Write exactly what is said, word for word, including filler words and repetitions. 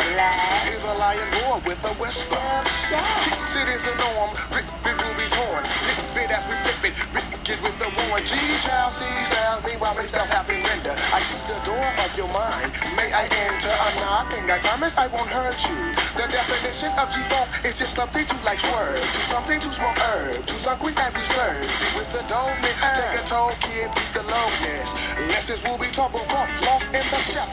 Relax. He's a lion roar with a whisper. Keeps it is a norm. Big, big will be torn. Big bit as we flip it. Big kid with the warrant. G-child sees down. Meanwhile, makes the happy render. I see the door of your mind. May I enter a knocking? I promise I won't hurt you. The definition of G-funk is just something to like swerve. To something to smoke herb. To some quick as we serve. Be with the dopeness. Take a toll, kid. Beat the lowness. Lessons will be talk. Lost in the chef.